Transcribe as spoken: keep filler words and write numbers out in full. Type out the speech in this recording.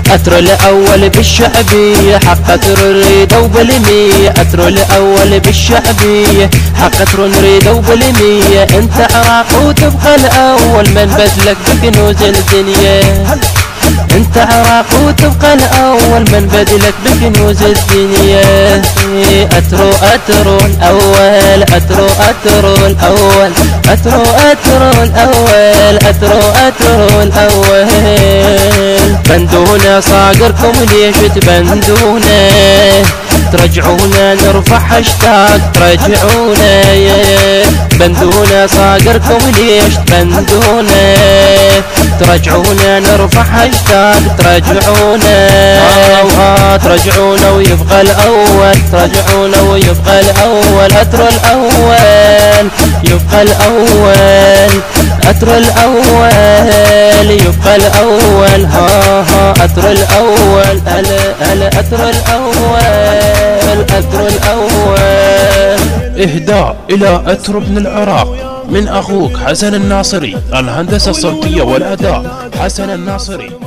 اترو الاول بالشعبيه حق اترو نريده وبالمية. اترو الاول بالشعبيه حق اترو نريده وبالمية. انت عراق وتبقى الاول من بدلك بكنوز الدنيا. انت عراق وتبقى الاول من بدلك بكنوز الدنيا. اترو اترو الاول اترو اترو الاول اترو اترو الاول اترو اترو الاول. بندونا صاقركم ليش تبندونا؟ ترجعونا نرفع هاشتاج ترجعونا. بندونا صاقركم ليش تبندونا؟ ترجعونا نرفع هاشتاج ترجعونا. ترجعونا ويبقى الاول ترجعونا ويبقى الاول. اترو الاول يبقى الاول. اترو الاول يبقى الاول. ها ها اترو الاول. هلا هلا اترو الاول اترو الاول. اهداء الى اترو بن العراق من اخوك حسن الناصري. الهندسة الصوتية والاداء حسن الناصري.